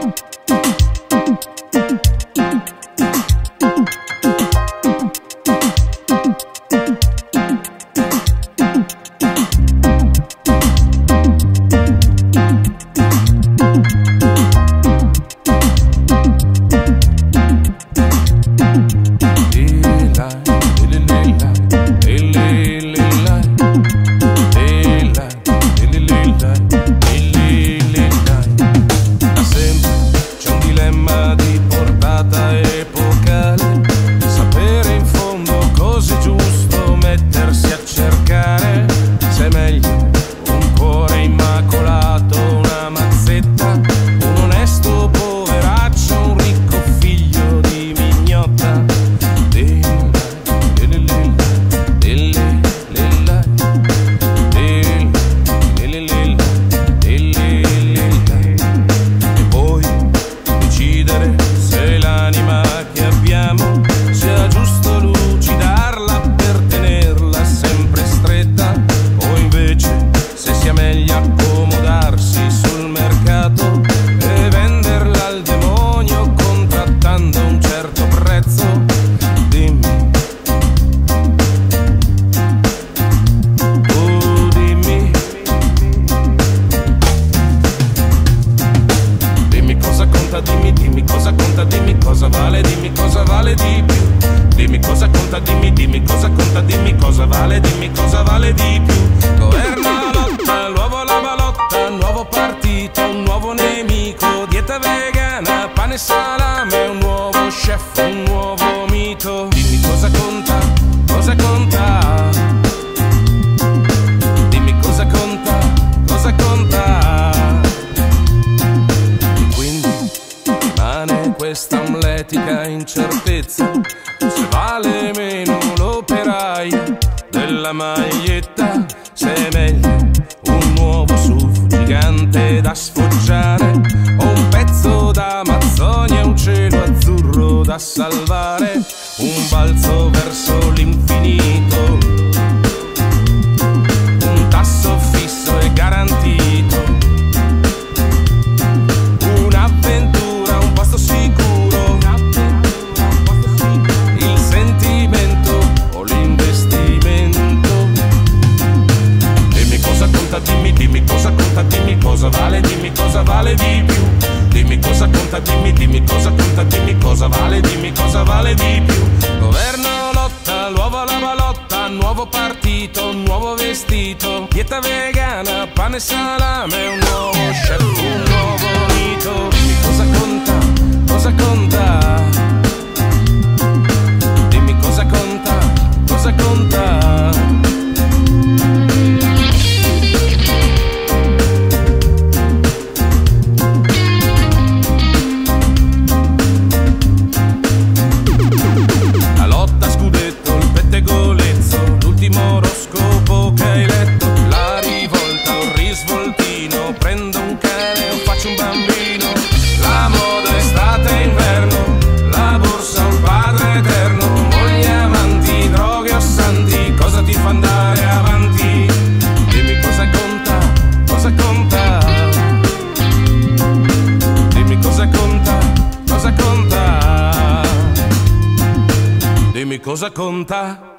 Dimmi cosa conta, dimmi cosa vale, dimmi cosa vale di più. Dimmi cosa conta, dimmi cosa conta, dimmi cosa vale di più. Governo la lotta, l'uovo la balotta, nuovo partito, un nuovo nemico, dieta vegana, pane e salame, un nuovo chef, un nuovo mito. Dimmi cosa conta, cosa conta. Dimmi cosa conta, cosa conta. Questa omletica incertezza, se vale meno l'operaio della maglietta, se è meglio un nuovo SUV gigante da sfoggiare, o un pezzo d'Amazzonia, un cielo azzurro da salvare, un balzo verso l'infinito, un tasso fisso e garantito, un'avventura, un posto sicuro, il sentimento o l'investimento. Dimmi cosa conta, dimmi cosa conta, dimmi cosa vale di più. Dimmi cosa conta, dimmi cosa conta, dimmi cosa vale di più. Governo lotta, l'uovo alla balotta, nuovo partito, un nuovo vestito, dieta vegana, pane e salame, un nuovo chef, un nuovo mito. Dimmi cosa conta, cosa conta. Dimmi cosa conta, cosa conta. La lotta scudetto, il pettegolezzo, l'ultimo oroscopo che hai letto, la rivolta, un risvoltino, prendo un cane o faccio un bambino, la moda estate e inverno, la borsa un padre eterno, mogli amanti, droghe o santi, cosa ti fa andare avanti? Dimmi cosa conta, cosa conta. Dimmi cosa conta, cosa conta. Dimmi cosa conta.